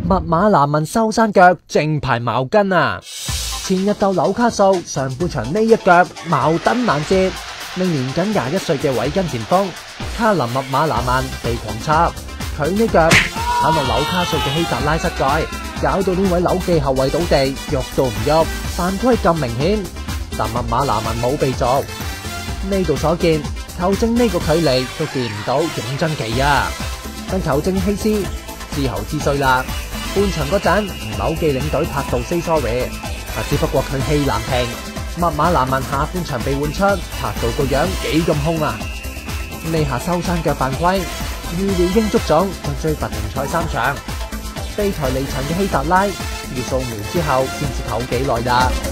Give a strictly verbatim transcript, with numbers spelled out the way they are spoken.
密碼男問收山腳正牌茅根啊！前日鬥紐卡素上半場呢一腳茅墩攔截，令年僅廿一歲嘅韋根前鋒卡林密碼男問被狂插，佢呢腳踩落紐卡素嘅希達拉膝蓋，搞到呢位紐記後衛倒地，喐都唔喐，犯規咁明顯，但密碼男問冇被逐。呢度所見，球證呢個距離都見唔到永真奇啊！但球證希斯之後知衰啦，半場嗰陣紐記領隊拍到 say sorry， 啊只不過佢氣難平，密碼男問下半場被換出，拍到個樣幾咁兇啊！呢下收山腳犯規，預料應足總就追罰停賽三場，被裁離場嘅希達拉要掃描之後先至唞幾耐啦。